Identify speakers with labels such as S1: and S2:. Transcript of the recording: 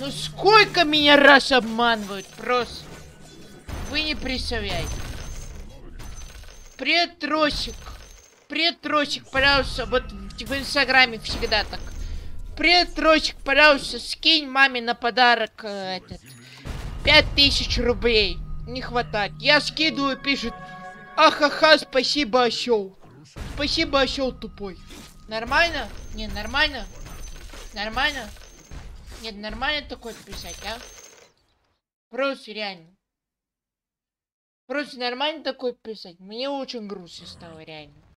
S1: Ну сколько меня раз обманывают, просто. Вы не представляете. Привет, Тросик. Привет, Тросик, пожалуйста, вот в инстаграме всегда так. Привет, Тросик, пожалуйста, скинь маме на подарок 5000 рублей. Не хватает. Я скидываю, пишет. Ахаха, спасибо, осел. Спасибо, осел тупой. Нормально? Не, нормально? Нормально? Нет, нормально такое писать, а? Просто реально. Просто нормально такое писать. Мне очень грустно стало, реально.